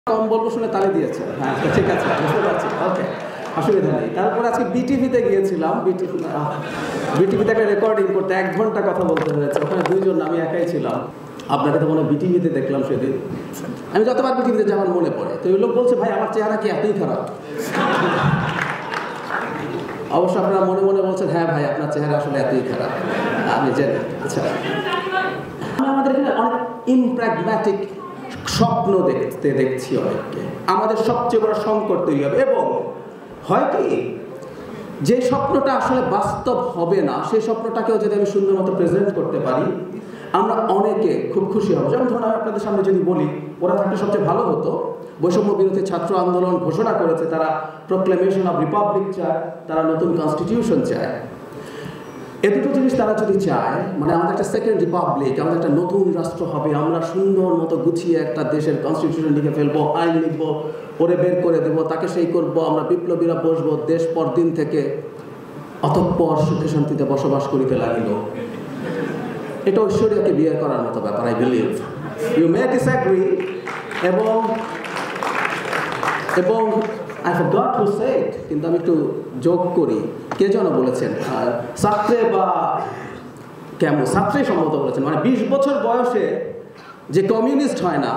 কম বলবো শুনে তালি দিয়েছে। হ্যাঁ ঠিক আছে, বুঝতে পারছি, ওকে, অসুবিধা নেই। তারপরে আজকে বিটিভিতে গিয়েছিলাম, বিটিভিতে একটা রেকর্ডিং করতে 1 ঘন্টা কথা বলতে হয়েছে। ওখানে 2 জন, আমি একাই ছিলাম। আপনাকে তো মনে হয় বিটিভিতে দেখলাম সেদিন। আমি যতবার বিটিভিতে যাওয়ার মনে পড়ে, তো ওই লোক বলছে, ভাই আমার চেহারা কি এতই খারাপ? অবশ্য আপনারা মনে মনে বলছেন, হ্যাঁ ভাই আপনার চেহারা আসলে এতই খারাপ, আমি জানি। আচ্ছা, আমাদের এখানে অনেক ইমপ্র্যাগম্যাটিক স্বপ্ন দেখছি অনেককে। আমাদের সবচেয়ে বড় সংকট তৈরি হবে, এবং হয় কি, যে স্বপ্নটা আসলে বাস্তব হবে না, সেই স্বপ্নটাকেও যদি আমি সুন্দর মতো প্রেজেন্ট করতে পারি, আমরা অনেকে খুব খুশি হব। যেমন ধরুন, আমি আপনাদের সামনে যদি বলি, ওরা থাকলে সবচেয়ে ভালো হতো, বৈষম্য বিরোধী ছাত্র আন্দোলন ঘোষণা করেছে তারা প্রোক্লেমেশন অফ রিপাবলিক চায়, তারা নতুন কনস্টিটিউশন চায়। এ দুটো জিনিস তারা যদি চায়, মানে আমাদের একটা সেকেন্ড রিপাবলিক, আমাদের একটা নতুন রাষ্ট্র হবে, আমরা সুন্দর মতো গুছিয়ে একটা দেশের কনস্টিটিউশন লিখে ফেলবো, আইন লিখবো, ওরে বের করে দেবো, তাকে সেই করবো, আমরা বিপ্লবীরা বসবো, দেশ পর দিন থেকে অতঃপর সুখে শান্তিতে বসবাস করিতে লাগিল। এটা ঐশ্বরিয়াকে বিয়ে করার মতো ব্যাপার, I believe. You may disagree, এবং I forgot to say it, কিন্তু আমি একটু যোগ করি। কে যেন বলেছেন, ছাত্রে বা কেমন ছাত্রে সম্ভবত বলেছেন, মানে 20 বছর বয়সে যে কমিউনিস্ট হয় না,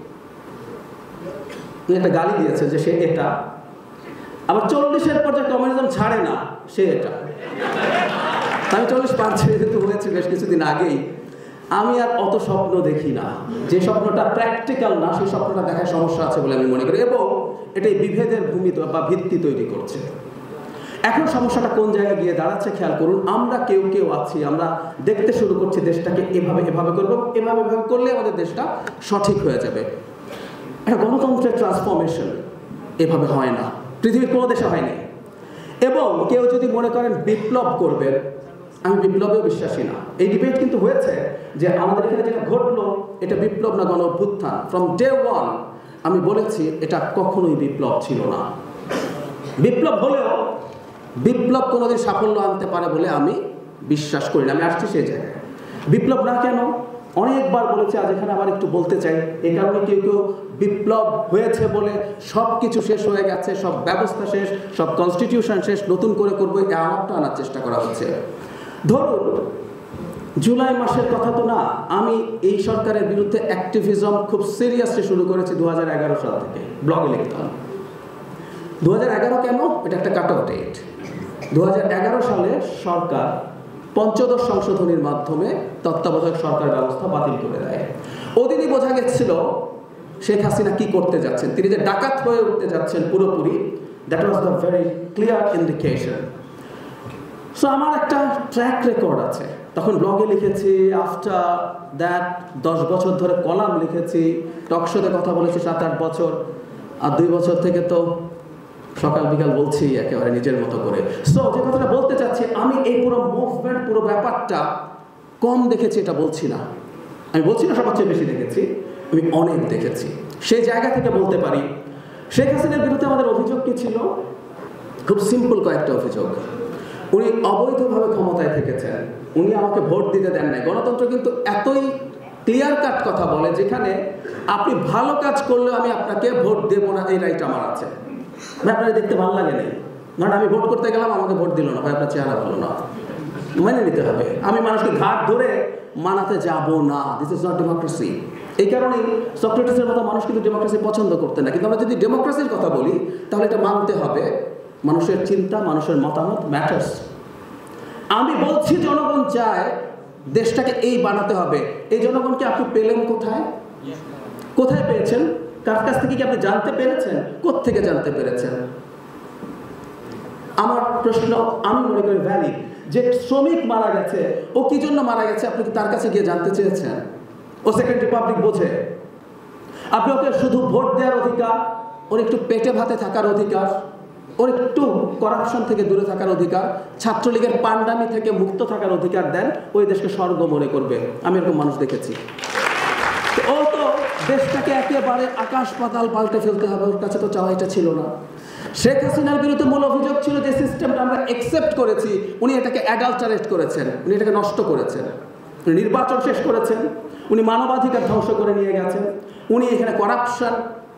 একটা গালি দিয়েছে যে সে এটা, আবার 40-এর পর যে কমিউনিজম ছাড়ে না সে এটা। আমি 40 পার ছেড়ে যেতে হয়েছে বেশ কিছুদিন আগেই। আমি আর অত স্বপ্ন দেখি না, যে স্বপ্নটা প্র্যাকটিক্যাল না সেই স্বপ্নটা দেখার সমস্যা আছে বলে আমি মনে করি, এবং এটাই বিভেদের ভূমি বা ভিত্তি তৈরি করছে। এখন সমস্যাটা কোন জায়গায় গিয়ে দাঁড়াচ্ছে খেয়াল করুন। আমরা কেউ আছি, আমরা দেখতে শুরু করছি দেশটাকে এভাবে করবো, এভাবে করলে আমাদের দেশটা সঠিক হয়ে যাবে। একটা গণতন্ত্রের ট্রান্সফরমেশন এভাবে হয় না, পৃথিবীর কোনো দেশে হয়নি। এবং কেউ যদি মনে করেন বিপ্লব করবেন, আমি বিপ্লবেও বিশ্বাসী না। এই ডিবেট কিন্তু হয়েছে যে আমাদের এখানে যেটা ঘটলো এটা বিপ্লব না গণ অভ্যুত্থান। ফ্রম ডে 1 আমি বলেছি এটা কখনোই বিপ্লব ছিল না। বিপ্লব হলেও বিপ্লব কোনোদিন সাফল্য আনতে পারে বলে আমি বিশ্বাস করি না। আমি আসছি সেই জায়গায়। বিপ্লব না কেন অনেকবার বলেছি, আজ এখানে আবার একটু বলতে চাই। এই কারণে কেউ বিপ্লব হয়েছে বলে সব কিছু শেষ হয়ে গেছে, সব ব্যবস্থা শেষ, সব কনস্টিটিউশন শেষ, নতুন করে করবো, এই আলাপটা আনার চেষ্টা করা হচ্ছে। ধরুন জুলাই মাসের কথা তো না, আমি এই সরকারের বিরুদ্ধে অ্যাক্টিভিজম খুব সিরিয়াসলি শুরু করেছি 2011 সাল থেকে, ব্লগে লিখতাম। 2011 কেন? এটা একটা কাট অফ ডেট। 2011 সালে সরকার পঞ্চদশ সংশোধনীর মাধ্যমে তত্ত্বাবধায়ক সরকার ব্যবস্থা বাতিল করে দেয়। ওদিনই বোঝা গেছিল শেখ হাসিনা কি করতে যাচ্ছেন, তিনি যে ডাকাত হয়ে উঠতে যাচ্ছেন পুরোপুরি। That was the very clear indication. So আমার একটা ট্র্যাক রেকর্ড আছে, তখন ব্লগে লিখেছি, আফটার দ্যাট 10 বছর ধরে কলাম লিখেছি, টকশোতে কথা বলেছি 7-8 বছর, আর 2 বছর থেকে তো সকাল বিকাল বলছি একেবারে নিজের মতো করে। সো যে কথাটা বলতে চাচ্ছি, আমি এই পুরো মুভমেন্ট, পুরো ব্যাপারটা কম দেখেছি এটা বলছি না। আমি বলছি না সবচেয়ে বেশি দেখেছি, আমি অনেক দেখেছি। সেই জায়গা থেকে বলতে পারি, শেখ হাসিনার বিরুদ্ধে আমাদের অভিযোগ কি ছিল? খুব সিম্পল কয়েকটা অভিযোগ। উনি অবৈধভাবে ক্ষমতায় থেকেছেন, উনি আমাকে ভোট দিতে দেন নাই। গণতন্ত্র কিন্তু এতই ক্লিয়ার কাট কথা বলে, যেখানে আপনি ভালো কাজ করলে আমি আপনাকে ভোট দেবো না, এই রাইট আমার আছে। আপনারা দেখতে ভালো লাগে নেই, কারণ আমি ভোট করতে গেলাম, আমাকে ভোট দিল না, ভাই আপনার চেহারা ভালো না, মেনে নিতে হবে। আমি মানুষকে ঘাট ধরে মানাতে যাব না, দিস ইজ নট ডেমোক্রেসি। এই কারণেই সক্রেটিসের মতো মানুষ কিন্তু ডেমোক্রেসি পছন্দ করতেন না। কিন্তু আমরা যদি ডেমোক্রেসির কথা বলি, তাহলে এটা মানতে হবে, মানুষের চিন্তা, মানুষের মতামত ম্যাটার্স। আমি বলছি জনগণ চায় দেশটাকে এই বানাতে হবে। এই জনগণকে আপনি পেলেন কোথায়? কোথায় পেয়েছেন? কার কাছ থেকে কি আপনি জানতে পেরেছেন? কোত্থেকে জানতে পেরেছেন? আমার প্রশ্ন, আমি মনে করি ভ্যালিড। যে শ্রমিক মারা গেছে, ও কি জন্য মারা গেছে আপনি কি তার কাছে গিয়ে জানতে চেয়েছেন? ও সেকেন্ড রিপাবলিক বোঝে? আপনি ওকে শুধু ভোট দেওয়ার অধিকার, ওর একটু পেটে ভাতে থাকার অধিকার, ওর একটু করাপশন থেকে দূরে থাকার অধিকার, ছাত্রলীগের পান্ডামি থেকে মুক্ত থাকার অধিকার দেন, ওই দেশকে স্বর্গ মনে করবে। আমি এরকম মানুষ দেখেছি। ও তো দেশটাকে একেবারে আকাশ পাতাল পাল্টে ফেলতে হবে, ওর কাছে তো চাওয়া এটা ছিল না। শেখ হাসিনার বিরুদ্ধে মূল অভিযোগ ছিল যে সিস্টেমটা আমরা অ্যাকসেপ্ট করেছি, উনি এটাকে অ্যাডাল্টারেট করেছেন, উনি এটাকে নষ্ট করেছেন, উনি নির্বাচন শেষ করেছেন, উনি মানবাধিকার ধ্বংস করে নিয়ে গেছেন, উনি এখানে করাপশন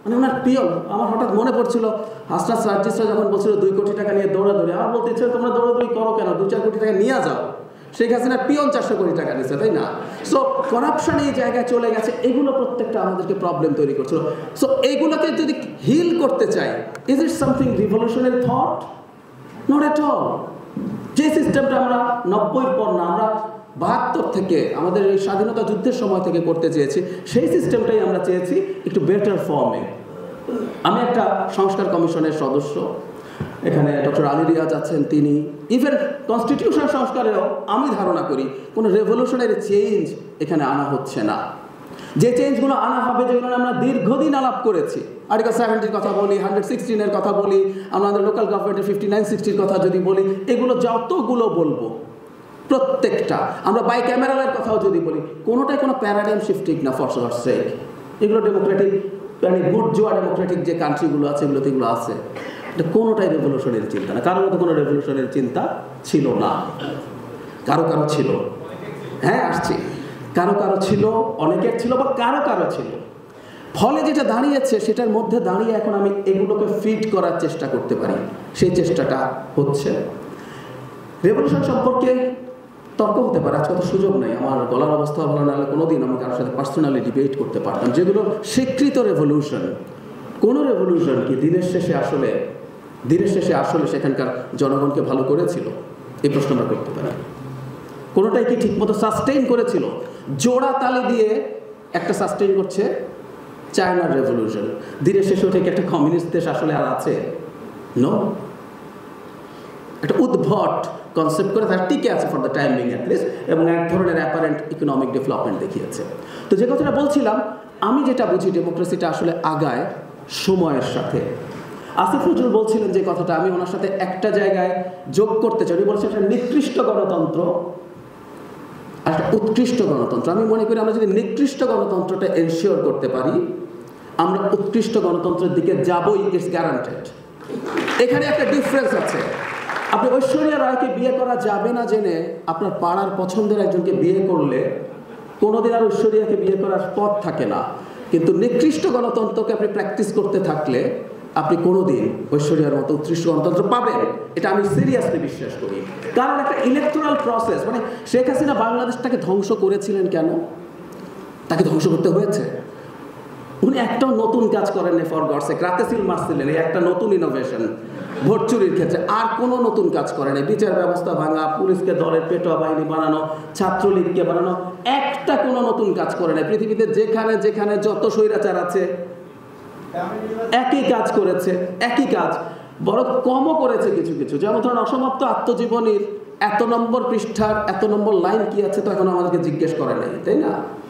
মানে ওনার পিয়ন। আমার হঠাৎ মনে পড়ছিল হাসনাত সার্জিসরা যখন বলছিল 2 কোটি টাকা নিয়ে দৌড়াদৌড়ি, আমার বলতে ইচ্ছে তোমরা দৌড়াদৌড়ি করো কেন, 2-4 কোটি টাকা নিয়ে যাও। শেখ হাসিনার পিয়ন 400 কোটি টাকা নিচ্ছে, তাই না? সো করাপশন এই জায়গায় চলে গেছে, এগুলো প্রত্যেকটা আমাদেরকে প্রবলেম তৈরি করছিল। সো এইগুলোকে যদি হিল করতে চাই, is it something revolutionary thought? Not at all. যে সিস্টেমটা আমরা 90-র পর না, আমরা 72 থেকে আমাদের এই স্বাধীনতা যুদ্ধের সময় থেকে করতে চেয়েছি, সেই সিস্টেমটাই আমরা চেয়েছি একটু বেটার ফর্মে। আমি একটা সংস্কার কমিশনের সদস্য, এখানে ডক্টর আলী রিয়াজ আছেন, তিনি ইভেন কনস্টিটিউশন সংস্কারেও আমি ধারণা করি কোনো রেভলিউশনারি চেঞ্জ এখানে আনা হচ্ছে না। যে চেঞ্জগুলো আনা হবে, যেগুলো আমরা দীর্ঘদিন আলাপ করেছি, আর্টিকেল 70-র কথা বলি, 116-এর কথা বলি, আমাদের লোকাল গভর্নমেন্টের 59-60-র কথা যদি বলি, এগুলো যতগুলো বলবো প্রত্যেকটা, আমরা বাইক্যামেরালের কথাও যদি বলি, কোনোটাই কোনো প্যারাডাইম শিফটিং না ফর গডস সেক। এগুলো ডেমোক্রেটিক, মানে বুর্জোয়া ডেমোক্রেটিক যে কান্ট্রিগুলো আছে, এগুলোতে এগুলো আছে। এটা কোনোটাই রেভলিউশনের চিন্তা না, কারোর মতো কোনো রেভলিউশনের চিন্তা ছিল না। কারো কারো ছিল, হ্যাঁ আসছি, কারো কারো ছিল, অনেকের ছিল, বা কারো কারো ছিল। ফলে যেটা দাঁড়িয়েছে, সেটার মধ্যে দাঁড়িয়ে এখন আমি এগুলোকে ফিট করার চেষ্টা করতে পারি, সেই চেষ্টাটা হচ্ছে। রেভলিউশন সম্পর্কে তর্ক হতে পারে, আজকে তো সুযোগ নেই, আমার গলার অবস্থা ভালো না হলে কোনোদিন আমি কারোর সাথে পার্সোনালি ডিবেট করতে পারতাম। যেগুলো স্বীকৃত রেভলিউশন, কোনো রেভলিউশন কি দিনের শেষে আসলে সেখানকার জনগণকে ভালো করেছিল, এই প্রশ্ন আমরা করতে পারি। কোনোটাই কি ঠিকমতো সাস্টেইন করেছিল? জোড়া তালি দিয়ে একটা সাস্টেইন করছে চায়নার রেভলিউশন, দিনের শেষেও ঠিক একটা কমিউনিস্ট দেশ আসলে আর আছে? নো। একটা উদ্ভট কনসেপ্ট করে তার টিকে আছে for the time being at least, এবং এক ধরনের অ্যাপারেন্ট ইকোনমিক ডেভেলপমেন্ট দেখিয়েছে। তো যে কথাটা বলছিলাম, আমি যেটা বুঝি ডেমোক্রেসিটা আসলে আগায় সময়ের সাথে। আসিফ নজরুল বলছিলেন যে কথাটা, আমি ওনার সাথে একটা জায়গায় যোগ করতে চাই। উনি বলছেন একটা নিকৃষ্ট গণতন্ত্র, একটা উৎকৃষ্ট গণতন্ত্র। আমি মনে করি আমরা যদি নিকৃষ্ট গণতন্ত্রটা এনশিওর করতে পারি, আমরা উৎকৃষ্ট গণতন্ত্রের দিকে যাবই, ইটস গ্যারান্টেড। এখানে একটা ডিফারেন্স আছে। আপনি ঐশ্বরিয়া রায়কে বিয়ে করা যাবে না জেনে আপনার পাড়ার পছন্দের একজনকে বিয়ে করলে কোনোদিন আর ঐশ্বরিয়াকে বিয়ে করার পথ থাকে না। কিন্তু নিকৃষ্ট গণতন্ত্রকে আপনি প্র্যাকটিস করতে থাকলে আপনি কোনোদিন ঐশ্বরিয়ার মতো উৎকৃষ্ট গণতন্ত্র পাবেন, এটা আমি সিরিয়াসলি বিশ্বাস করি। কারণ একটা ইলেকটোরাল প্রসেস, মানে শেখ হাসিনা বাংলাদেশটাকে ধ্বংস করেছিলেন কেন? তাকে ধ্বংস করতে হয়েছে। উনি একটাও নতুন কাজ করেননি ফর গডস সেক। রাতে সিল মারছিলেন, এই একটা নতুন ইনোভেশন ভোট চুরির ক্ষেত্রে। আর কোনো নতুন কাজ করেনি। বিচার ব্যবস্থা ভাঙা, পুলিশকে দলের পেটোয়া বাহিনী বানানো, ছাত্রলীগকে বানানো, একটা কোনো নতুন কাজ করে নাই। পৃথিবীতে যেখানে যেখানে যত স্বৈরাচার আছে একই কাজ করেছে, একই কাজ, বরং কমও করেছে কিছু কিছু। যেমন ধরুন অসমাপ্ত আত্মজীবনীর এত নম্বর পৃষ্ঠার এত নম্বর লাইন কি আছে, তো এখন আমাদেরকে জিজ্ঞেস করে নাই, তাই না?